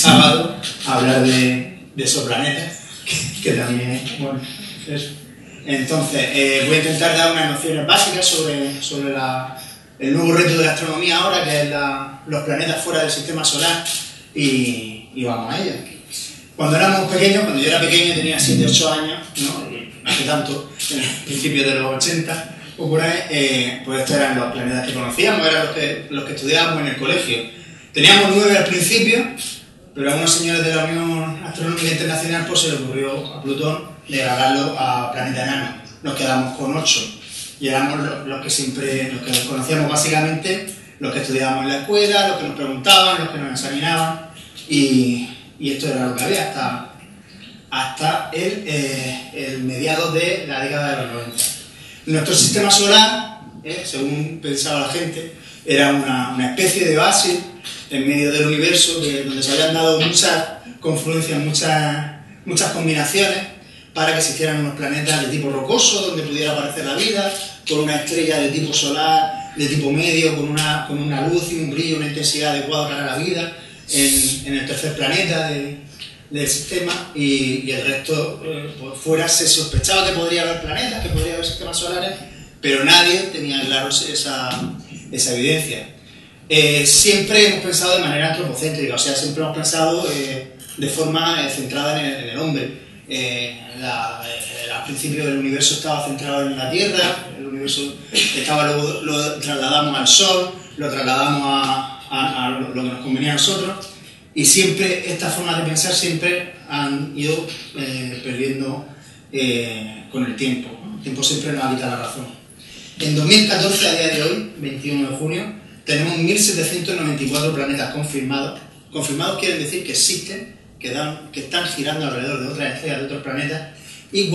sábado a hablar de exoplanetas, que también es, bueno, eso. Entonces, voy a intentar dar unas nociones básicas sobre el nuevo reto de la astronomía ahora, que es los planetas fuera del sistema solar, y vamos a ello. Cuando éramos pequeños, cuando yo era pequeño, tenía 7 o 8 años, ¿no? Hace tanto, en el principio de los 80, o por ahí, pues estos eran los planetas que conocíamos, eran los que estudiábamos en el colegio. Teníamos 9 al principio, pero a unos señores de la Unión Astronómica Internacional pues se le ocurrió a Plutón degradarlo a planeta enano. Nos quedamos con 8 y éramos los que conocíamos básicamente, los que estudiábamos en la escuela, los que nos preguntaban, los que nos examinaban, y esto era lo que había hasta el mediados de la década de los 90. Nuestro sistema solar, según pensaba la gente, era una especie de base en medio del universo donde se habían dado muchas confluencias, muchas combinaciones para que existieran unos planetas de tipo rocoso donde pudiera aparecer la vida, con una estrella de tipo solar, de tipo medio, con una luz y un brillo, una intensidad adecuada para la vida en el tercer planeta del sistema, y el resto, pues fuera se sospechaba que podría haber planetas, que podría haber sistemas solares, pero nadie tenía claro esa evidencia. Siempre hemos pensado de manera antropocéntrica, o sea, siempre hemos pensado de forma centrada en el hombre. Al principio el universo estaba centrado en la Tierra, el universo luego lo trasladamos al Sol, lo trasladamos a lo que nos convenía a nosotros, y siempre estas formas de pensar siempre han ido perdiendo con el tiempo, ¿no? El tiempo siempre nos ha quitado la razón. En 2014, a día de hoy, 21 de junio, tenemos 1.794 planetas confirmados. Confirmados quieren decir que existen, que están girando alrededor de otras estrellas, de otros planetas, y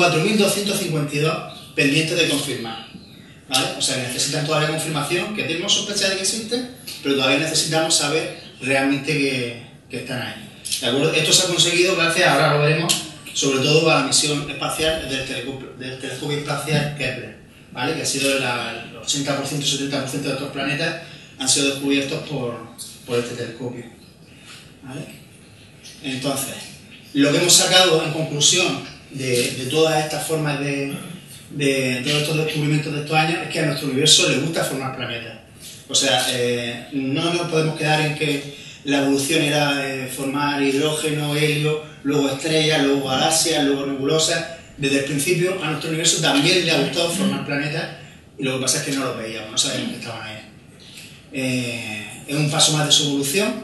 4.252 pendientes de confirmar, ¿vale? O sea, que necesitan todavía confirmación, que tenemos sospecha de que existen, pero todavía necesitamos saber realmente que están ahí. ¿De acuerdo? Esto se ha conseguido gracias, ahora lo veremos, sobre todo a la misión espacial del telescopio espacial Kepler, ¿vale? Que ha sido el 80%, 70% de estos planetas han sido descubiertos por este telescopio, ¿vale? Entonces, lo que hemos sacado en conclusión de todas estas formas de todos estos descubrimientos de estos años es que a nuestro universo le gusta formar planetas. O sea, no nos podemos quedar en que la evolución era formar hidrógeno, helio, luego estrellas, luego galaxias, luego nebulosas. Desde el principio a nuestro universo también le ha gustado formar planetas, y lo que pasa es que no los veíamos, no sabíamos que estaban ahí. Es un paso más de su evolución,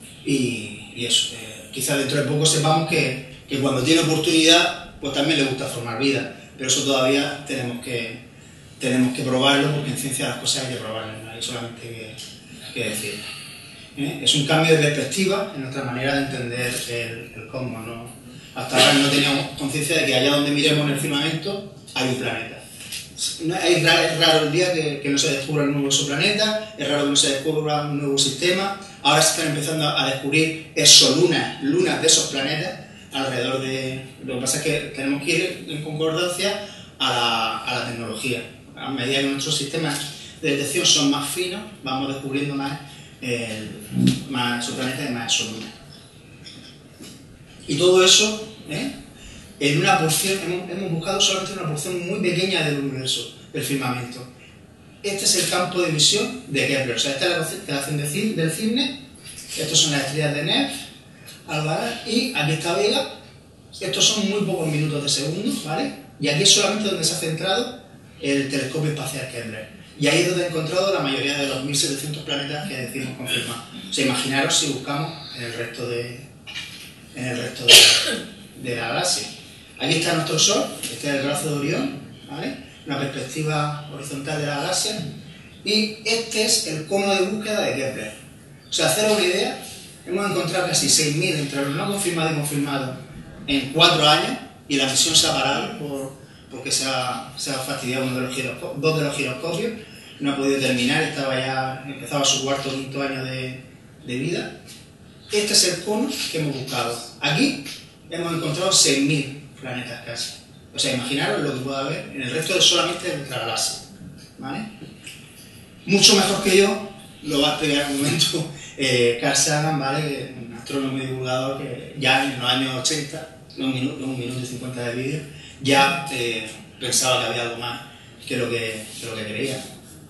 y eso, quizás dentro de poco sepamos que cuando tiene oportunidad pues también le gusta formar vida, pero eso todavía tenemos que probarlo, porque en ciencia las cosas hay que probarlas, no hay solamente que decirlo. Es un cambio de perspectiva en nuestra manera de entender el cosmos, ¿no? Hasta ahora no teníamos conciencia de que allá donde miremos en el firmamento hay un planeta. Es raro el día que no se descubra un nuevo exoplaneta, es raro que no se descubra un nuevo sistema. Ahora se están empezando a descubrir exolunas, lunas de esos planetas alrededor de... Lo que pasa es que tenemos que ir en concordancia a la tecnología. A medida que nuestros sistemas de detección son más finos, vamos descubriendo más exoplanetas y más exolunas. Y todo eso, en una porción, hemos buscado solamente una porción muy pequeña del universo, del firmamento. Este es el campo de visión de Kepler, o sea, esta es la constelación del Cisne, estos son las estrellas de Neff, Aldebaran, y aquí está Vega. Estos son muy pocos minutos de segundo, ¿vale? Y aquí es solamente donde se ha centrado el telescopio espacial Kepler. Y ahí es donde he encontrado la mayoría de los 1.700 planetas que decimos confirmar. O sea, imaginaros si buscamos en el resto de la galaxia. Aquí está nuestro Sol, este es el brazo de Orión, ¿vale? Una perspectiva horizontal de la galaxia. Y este es el cono de búsqueda de Kepler. O sea, hacer una idea, hemos encontrado casi 6.000 entre los no confirmados y confirmados en 4 años, y la misión se ha parado porque se ha fastidiado dos de los giroscopios, no ha podido terminar, empezaba su cuarto o quinto año de vida. Este es el cono que hemos buscado. Aquí hemos encontrado 6.000 planetas casi. O sea, imaginaros lo que puede haber en el resto de solamente de nuestra galaxia, ¿vale? Mucho mejor que yo lo va a explicar en un momento Carl Sagan, ¿vale? Un astrónomo y divulgador que ya en los años 80, un minuto y 50 de vídeo, ya pensaba que había algo más que lo que creía.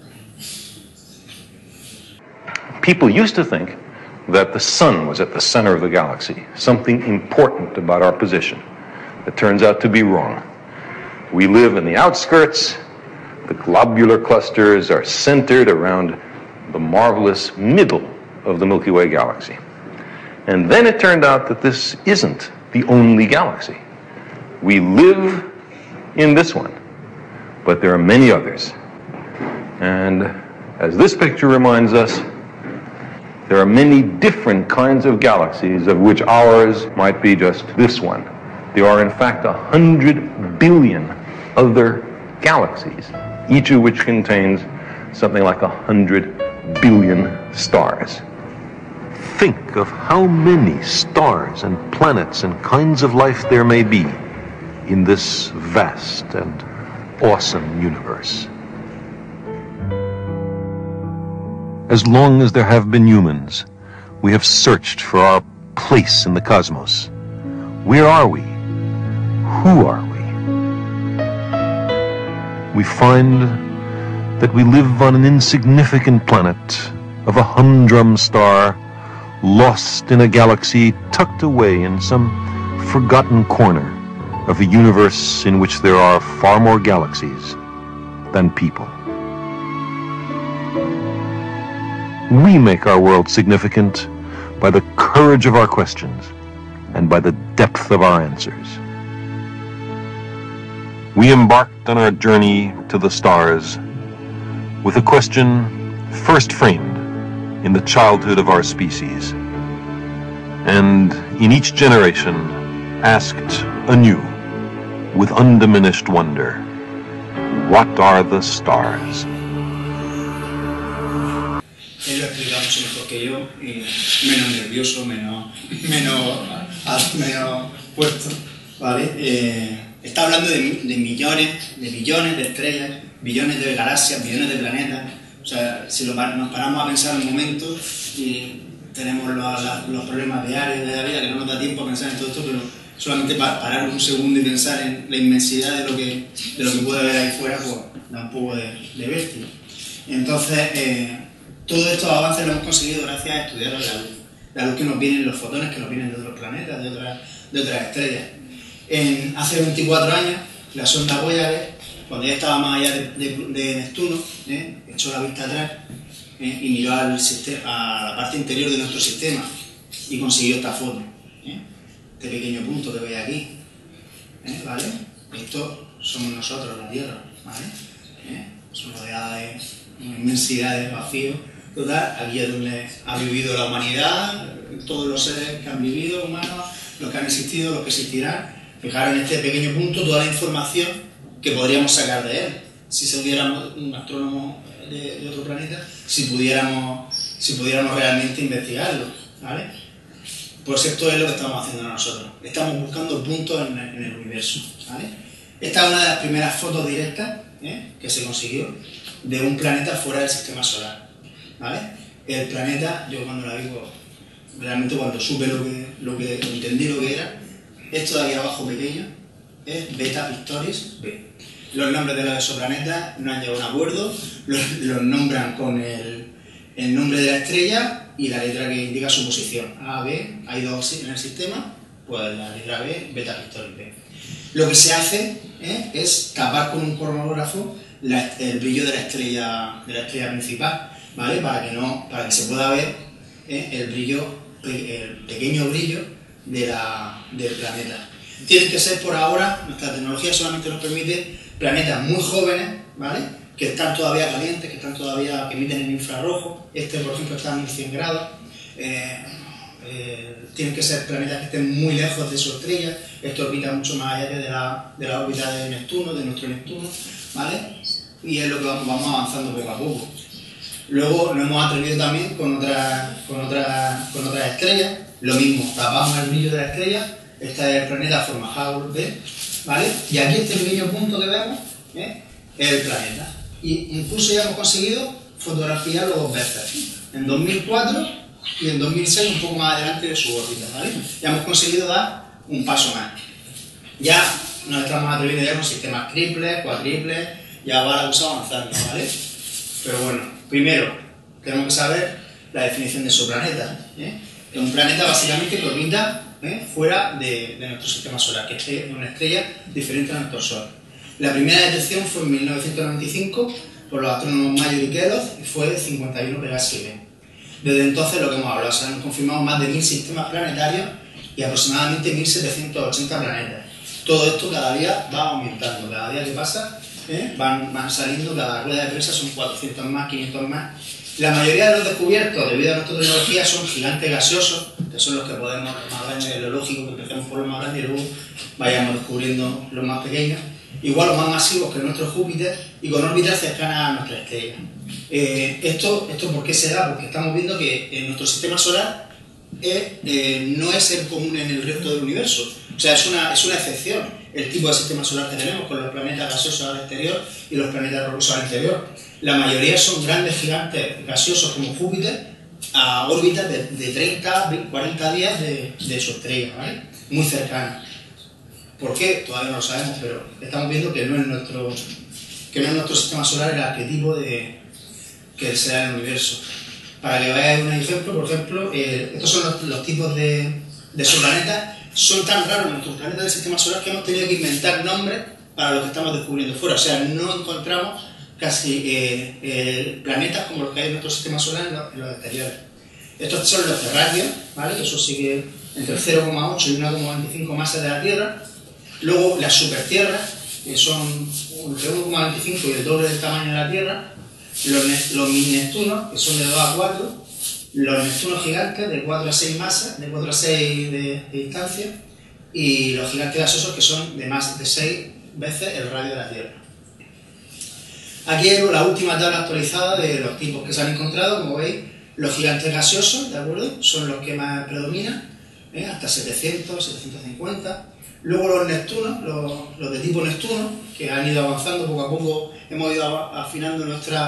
People used to think that the sun was at the center of the galaxy, something important about our position. It turns out to be wrong. We live in the outskirts. The globular clusters are centered around the marvelous middle of the Milky Way galaxy. And then it turned out that this isn't the only galaxy. We live in this one, but there are many others. And as this picture reminds us, there are many different kinds of galaxies, of which ours might be just this one. There are in fact 100 billion other galaxies, each of which contains something like 100 billion stars. Think of how many stars and planets and kinds of life there may be in this vast and awesome universe. As long as there have been humans, we have searched for our place in the cosmos. Where are we? Who are we? We find that we live on an insignificant planet of a humdrum star, lost in a galaxy tucked away in some forgotten corner of a universe in which there are far more galaxies than people. We make our world significant by the courage of our questions and by the depth of our answers. We embarked on our journey to the stars with a question first framed in the childhood of our species, and in each generation asked anew with undiminished wonder, what are the stars? Él lo explica mucho mejor que yo, y menos nervioso, menos puesto, ¿vale? Está hablando de millones, de billones de estrellas, billones de galaxias, billones de planetas. O sea, si nos paramos a pensar un momento, y tenemos los problemas diarios de la vida, que no nos da tiempo a pensar en todo esto, pero solamente parar un segundo y pensar en la inmensidad de lo que puede haber ahí fuera, pues da un poco de vértigo. Entonces, todos estos avances lo hemos conseguido gracias a estudiar la luz que nos viene, los fotones que nos vienen de otros planetas, de otras estrellas. Hace 24 años, la sonda Voyager, cuando ya estaba más allá de Neptuno, echó la vista atrás y miró a la parte interior de nuestro sistema y consiguió esta foto. Este pequeño punto que veis aquí, ¿vale? Esto somos nosotros, la Tierra, ¿vale? Somos rodeada de una inmensidad de vacío total. Aquí es donde ha vivido la humanidad, todos los seres que han vivido, humanos, los que han existido, los que existirán. Fijaros en este pequeño punto toda la información que podríamos sacar de él, si se hubiéramos un astrónomo de otro planeta, si pudiéramos realmente investigarlo, ¿vale? Pues esto es lo que estamos haciendo nosotros. Estamos buscando puntos en el universo, ¿vale? Esta es una de las primeras fotos directas que se consiguió de un planeta fuera del sistema solar, ¿vale? El planeta, yo cuando la vi, realmente cuando supe lo que entendí lo que era, esto de aquí abajo pequeño es Beta Pictoris B. Los nombres de los exoplanetas no han llegado a un acuerdo, los nombran con el nombre de la estrella y la letra que indica su posición. A, B, hay dos en el sistema, pues la letra B, Beta Pictoris B. Lo que se hace es tapar con un cromatógrafo el brillo de la estrella principal, ¿vale? Para que se pueda ver el pequeño brillo del planeta. Tienen que ser por ahora, nuestra tecnología solamente nos permite planetas muy jóvenes, ¿vale? Que están todavía calientes, que emiten en infrarrojo. Este, por ejemplo, está a 1100 grados. Tienen que ser planetas que estén muy lejos de su estrella. Esto orbita mucho más allá de la órbita de Neptuno, de nuestro Neptuno, ¿vale? Y es lo que vamos avanzando poco a poco. Luego nos hemos atrevido también con otras estrellas. Lo mismo, tapamos el brillo de la estrella. Este es el planeta Fomalhaut B, ¿vale? Y aquí este pequeño punto que vemos es el planeta. Y incluso ya hemos conseguido fotografiarlo 2 veces. En 2004 y en 2006 un poco más adelante de su órbita, ¿vale? Ya hemos conseguido dar un paso más. Ya nos estamos atreviendo ya con sistemas triples, cuádruples, ya va la cosa avanzando, ¿vale? Pero bueno, primero tenemos que saber la definición de exoplaneta, ¿eh? Es un planeta básicamente que orbita fuera de nuestro sistema solar, que es una estrella diferente a nuestro Sol. La primera detección fue en 1995 por los astrónomos Major y Kellogg y fue 51 Pegasi B. Desde entonces lo que hemos hablado, se han confirmado más de 1000 sistemas planetarios y aproximadamente 1780 planetas. Todo esto cada día va aumentando, cada día que pasa van saliendo, cada rueda de prensa son 400 más, 500 más. La mayoría de los descubiertos, debido a nuestra tecnología, son gigantes gaseosos, que son los que podemos, más grandes, lo lógico, que empecemos por los más grandes y luego vayamos descubriendo los más pequeños. Igual los más masivos que nuestro Júpiter y con órbitas cercanas a nuestra estrella. ¿Esto por qué se da? Porque estamos viendo que en nuestro sistema solar no es el común en el resto del universo. O sea, es una excepción el tipo de sistema solar que tenemos, con los planetas gaseosos al exterior y los planetas rocosos al interior. La mayoría son grandes gigantes gaseosos como Júpiter a órbitas de 30, 40 días de su estrella, ¿vale? Muy cercanas. ¿Por qué? Todavía no lo sabemos, pero estamos viendo que no es nuestro sistema solar el arquetipo que se da en el universo. Para que veáis un ejemplo, por ejemplo, estos son los tipos de exoplanetas. Son tan raros nuestros planetas del sistema solar que hemos tenido que inventar nombres para lo que estamos descubriendo fuera. O sea, no encontramos casi planetas como los que hay en nuestro sistema solar en los exteriores. Estos son los terráqueos, ¿vale? Eso sigue entre 0,8 y 1,25 masas de la Tierra. Luego las supertierras, que son entre 1,25 y el doble del tamaño de la Tierra. Los mini-neptunos, que son de 2 a 4. Los neptunos gigantes de 4 a 6 masas, de 4 a 6 de distancia. Y los gigantes gaseosos, que son de más de 6 veces el radio de la Tierra. Aquí hay la última tabla actualizada de los tipos que se han encontrado. Como veis, los gigantes gaseosos, ¿de acuerdo?, son los que más predominan, hasta 700, 750. Luego los neptunos, los de tipo Neptuno, que han ido avanzando poco a poco, hemos ido afinando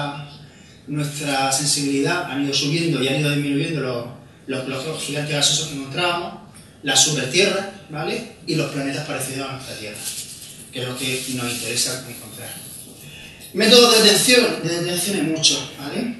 nuestra sensibilidad, han ido subiendo y han ido disminuyendo los gigantes gaseosos que encontrábamos, las supertierras, ¿vale?, y los planetas parecidos a nuestra Tierra, que es lo que nos interesa encontrar. Métodos de detección hay muchos, ¿vale?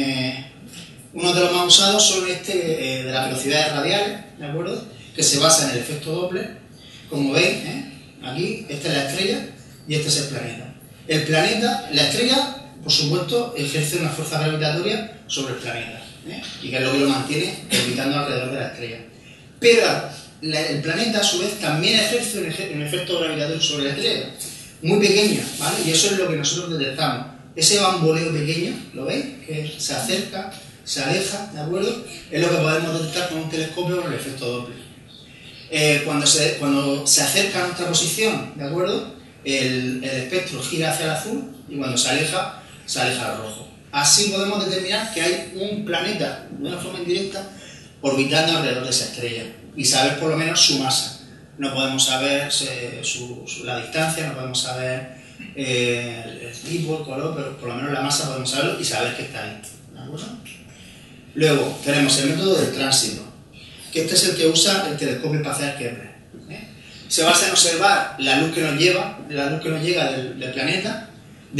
Uno de los más usados son de las velocidades radiales, ¿de acuerdo?, que se basa en el efecto Doppler. Como veis, aquí, esta es la estrella y este es el planeta. El planeta, la estrella, por supuesto, ejerce una fuerza gravitatoria sobre el planeta, y que es lo que lo mantiene orbitando alrededor de la estrella. Pero el planeta, a su vez, también ejerce un efecto gravitatorio sobre la estrella, muy pequeño, ¿vale? Y eso es lo que nosotros detectamos. Ese bamboleo pequeño, ¿lo veis?, que se acerca, se aleja, ¿de acuerdo?, es lo que podemos detectar con un telescopio con el efecto Doppler. Cuando se acerca a nuestra posición, ¿de acuerdo?, el espectro gira hacia el azul y cuando se aleja al rojo. Así podemos determinar que hay un planeta, de una forma indirecta, orbitando alrededor de esa estrella y saber por lo menos su masa. No podemos saber la distancia, no podemos saber el tipo, el color, pero por lo menos la masa podemos saberlo y saber que está ahí, ¿de acuerdo? Luego tenemos el método del tránsito, que este es el que usa el telescopio espacial Kepler. Se basa en observar la luz que nos llega del planeta,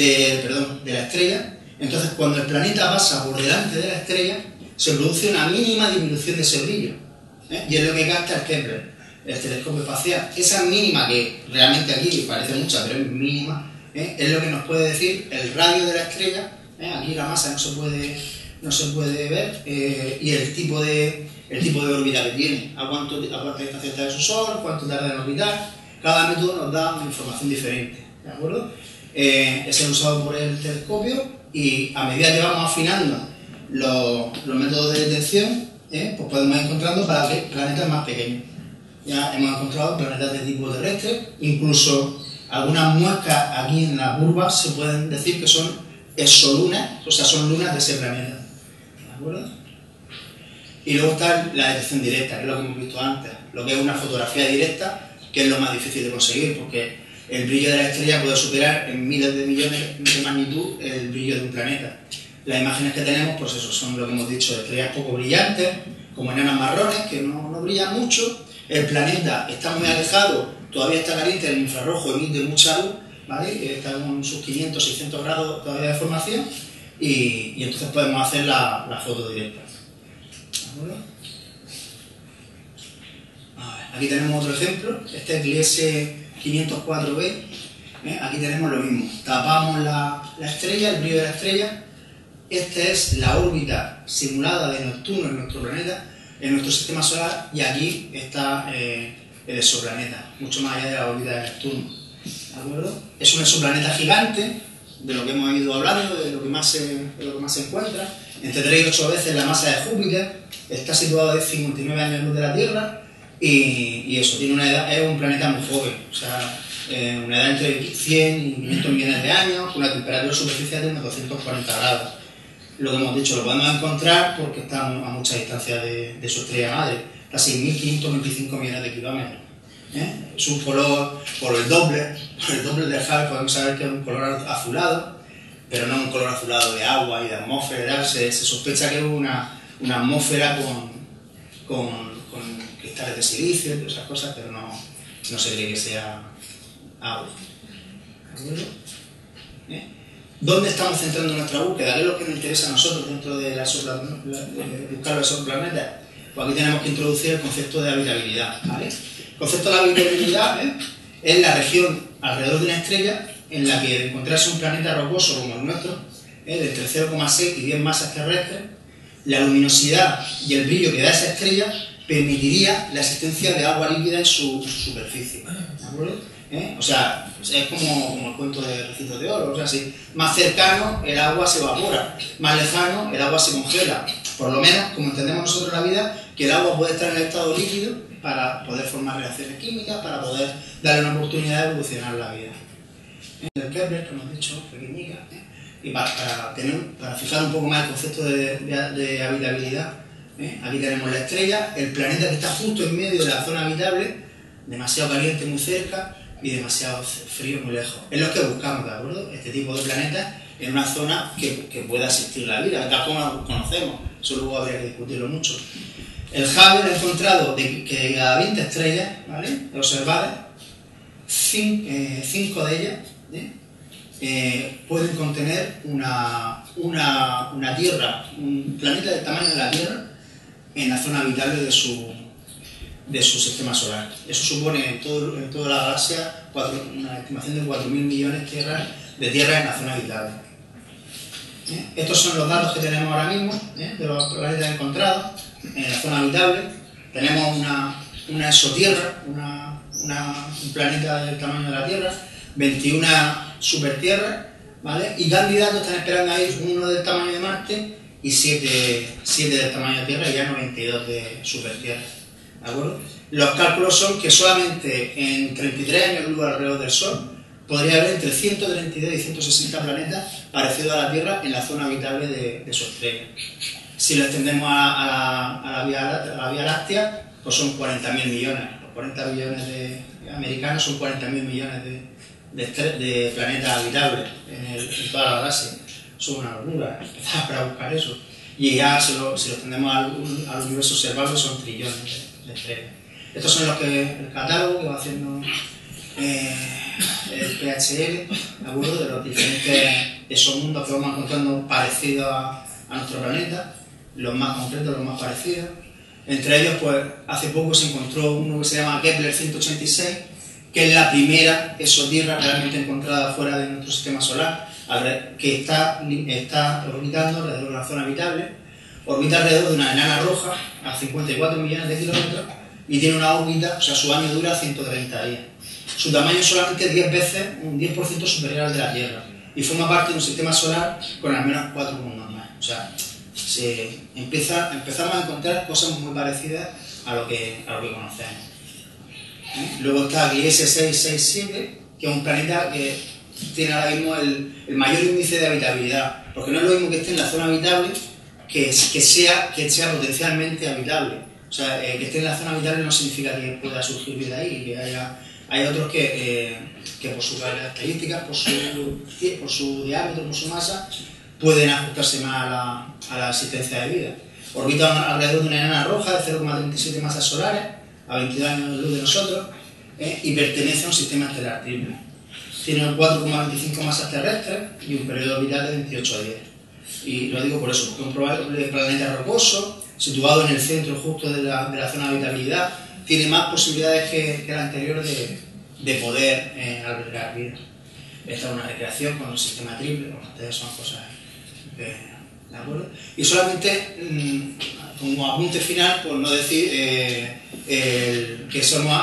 de la estrella. Entonces, cuando el planeta pasa por delante de la estrella, se produce una mínima disminución de ese brillo, y es lo que capta el Kepler, el telescopio espacial. Esa mínima, que realmente aquí parece mucha, pero es mínima, es lo que nos puede decir el radio de la estrella. Aquí la masa no se puede ver, y el tipo de órbita que tiene, a cuánta distancia está de su Sol, cuánto tarda en orbitar. Cada método nos da una información diferente, ¿de acuerdo? Es usado por el telescopio y a medida que vamos afinando los métodos de detección, pues podemos ir encontrando planetas más pequeños. Ya hemos encontrado planetas de tipo terrestre, incluso algunas muescas aquí en la curva se pueden decir que son exolunas, o sea, son lunas de ese planeta, ¿de acuerdo? Y luego está la detección directa, que es lo que hemos visto antes, lo que es una fotografía directa, que es lo más difícil de conseguir, porque el brillo de la estrella puede superar en miles de millones de magnitud el brillo de un planeta. Las imágenes que tenemos, pues eso, son lo que hemos dicho, estrellas poco brillantes, como enanas marrones, que no brillan mucho. El planeta está muy alejado, todavía está caliente, el infrarrojo emite mucha luz, ¿vale? Está con sus 500, 600 grados todavía de formación, y entonces podemos hacer la foto directa. ¿De acuerdo? Aquí tenemos otro ejemplo, este es Gliese 504b. Aquí tenemos lo mismo, tapamos la estrella, el brillo de la estrella. Esta es la órbita simulada de Neptuno en nuestro planeta, en nuestro sistema solar, y aquí está el exoplaneta, mucho más allá de la órbita de Neptuno. ¿De acuerdo? Es un exoplaneta gigante, de lo que hemos ido hablando, de lo que más se encuentra, entre 3 y 8 veces la masa de Júpiter, está situado a 59 años luz de la Tierra, y eso, tiene una edad, es un planeta muy joven, o sea, una edad entre 100 y 500 millones de años, con una temperatura superficial de unos 240 grados. Lo que hemos dicho, lo podemos encontrar porque está a mucha distancia de su estrella madre, está a 6.525 millones de kilómetros. Es un color, por el Doppler del Hubble podemos saber que es un color azulado, pero no un color azulado de agua y de atmósfera. Se sospecha que es una atmósfera con cristales de silicio y esas cosas, pero no se cree que sea agua. ¿De acuerdo? ¿Dónde estamos centrando nuestra búsqueda? ¿Qué es lo que nos interesa a nosotros dentro de buscar los exoplanetas? Pues aquí tenemos que introducir el concepto de habitabilidad, ¿vale? El concepto de habitabilidad es la región alrededor de una estrella en la que, de encontrarse un planeta rocoso como el nuestro, de entre 0,6 y 10 masas terrestres, la luminosidad y el brillo que da esa estrella permitiría la existencia de agua líquida en su superficie. ¿De acuerdo? O sea, es como el cuento de Recitos de Oro. O sea, si más cercano el agua se evapora, más lejano el agua se congela. Por lo menos, como entendemos nosotros la vida, que el agua puede estar en el estado líquido para poder formar reacciones químicas, para poder darle una oportunidad de evolucionar la vida. El Kepler, que hemos dicho, pequeñica, y para fijar un poco más el concepto de habitabilidad, aquí tenemos la estrella, el planeta que está justo en medio de la zona habitable, demasiado caliente muy cerca y demasiado frío muy lejos. Es lo que buscamos, ¿de acuerdo? Este tipo de planetas en una zona que pueda existir la vida, tal como la conocemos. Eso luego habría que discutirlo mucho. El Hubble ha encontrado que cada 20 estrellas, ¿vale?, observadas, 5 de ellas pueden contener una Tierra, un planeta del tamaño de la Tierra en la zona habitable de su sistema solar. Eso supone en toda la galaxia una estimación de 4.000 millones de tierras en la zona habitable. Estos son los datos que tenemos ahora mismo de los planetas encontrados en la zona habitable. Tenemos una exotierra, un planeta del tamaño de la Tierra, 21 supertierras, ¿vale? Y candidatos están esperando ahí, uno del tamaño de Marte y 7 del tamaño de Tierra, y ya 92 de supertierras. ¿De acuerdo? Los cálculos son que solamente en 33 años luz alrededor del Sol podría haber entre 132 y 160 planetas parecidos a la Tierra en la zona habitable de su estrella. Si lo extendemos a la Vía Láctea, pues son 40.000 millones. Los 40 billones de americanos son 40.000 millones de planetas habitables en toda la galaxia. Eso es una locura, empezar para buscar eso. Y ya si lo extendemos al universo observable son trillones de estrellas. Estos son el catálogo que va haciendo el PHL, ¿de acuerdo?, de los diferentes esos mundos que vamos encontrando parecidos a nuestro planeta, los más concretos, los más parecidos. Entre ellos, pues hace poco se encontró uno que se llama Kepler 186, que es la primera exotierra realmente encontrada fuera de nuestro sistema solar, que está orbitando alrededor de una zona habitable, orbita alrededor de una enana roja a 54 millones de kilómetros y tiene una órbita, o sea, su año dura 130 días. Su tamaño es solamente 10 veces, un 10% superior al de la Tierra, y forma parte de un sistema solar con al menos 4 mundos más. O sea, empezamos a encontrar cosas muy parecidas a lo que conocemos. Luego está Gliese 667, que es un planeta que tiene ahora mismo el mayor índice de habitabilidad, porque no es lo mismo que esté en la zona habitable que sea potencialmente habitable. O sea, que esté en la zona habitable no significa que pueda surgir vida ahí, y que hay otros que por sus características, por su diámetro, por su masa, pueden ajustarse más a la existencia de vida. Orbitan alrededor de una enana roja de 0,37 masas solares, a 22 años de luz de nosotros, y pertenece a un sistema estelar triple. Tiene 4,25 masas terrestres y un periodo orbital de 28 días. Y lo digo por eso, porque es un probable planeta rocoso, situado en el centro justo de la zona de habitabilidad, tiene más posibilidades que el anterior de poder albergar vida. Esta es una recreación con un sistema triple, ustedes son cosas ¿de acuerdo? Y solamente, como apunte final, por no decir que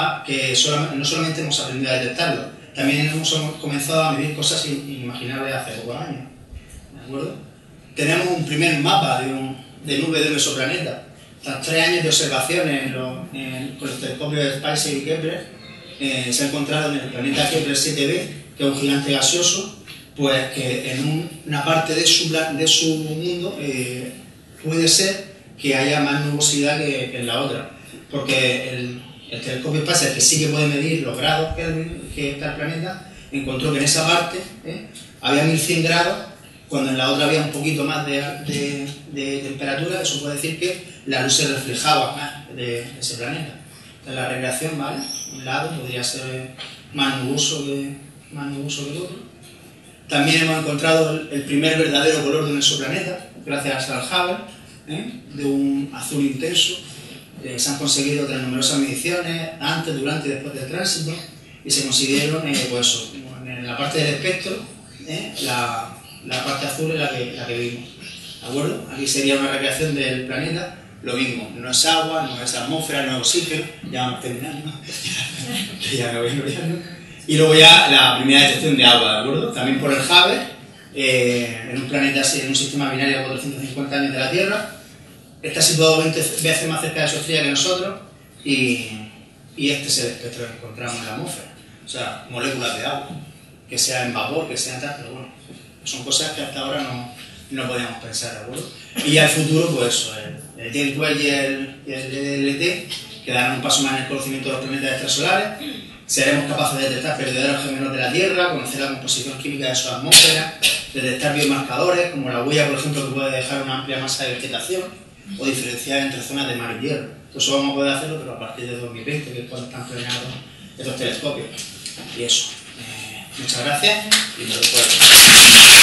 no solamente hemos aprendido a detectarlo, también hemos comenzado a medir cosas inimaginables hace pocos años. ¿De acuerdo? Tenemos un primer mapa de nube de un exoplaneta. Tras 3 años de observaciones con los telescopios Spicer y Kepler, se ha encontrado en el planeta Kepler 7b, que es un gigante gaseoso, pues que en una parte de su mundo puede ser que haya más nubosidad que en la otra, porque el telescopio Spicer, que sí que puede medir los grados que está el planeta, encontró que en esa parte había 1100 grados, cuando en la otra había un poquito más de temperatura. Eso puede decir que la luz se reflejaba más de ese planeta. Entonces la radiación, ¿vale? Un lado podría ser más nuboso que el otro. También hemos encontrado el primer verdadero color de un exoplaneta, gracias al Hubble, de un azul intenso. Se han conseguido otras numerosas mediciones, antes, durante y después del tránsito, y se consiguieron, pues, en la parte del espectro, la parte azul es la que vimos. ¿De acuerdo? Aquí sería una recreación del planeta, lo mismo, no es agua, no es atmósfera, no es oxígeno, ya vamos terminando, ya me voy enrollando. Y luego ya la primera detección de agua, ¿de acuerdo? También por el Hubble, en un planeta así, en un sistema binario de 450 años de la Tierra. Está situado 20 veces más cerca de su estrella que nosotros, y este es el espectro que encontramos en la atmósfera. O sea, moléculas de agua, que sea en vapor, que sea en tal, pero bueno, son cosas que hasta ahora no podíamos pensar, ¿de acuerdo? Y ya el futuro, pues eso, el James Webb y el DLT, que darán un paso más en el conocimiento de los planetas extrasolares. Seremos capaces de detectar verdaderos gemelos de la Tierra, conocer la composición química de su atmósfera, detectar biomarcadores, como la huella, por ejemplo, que puede dejar una amplia masa de vegetación, o diferenciar entre zonas de mar y tierra. Eso vamos a poder hacerlo, pero a partir de 2020, que es cuando están planeados estos telescopios. Y eso. Muchas gracias y nos vemos.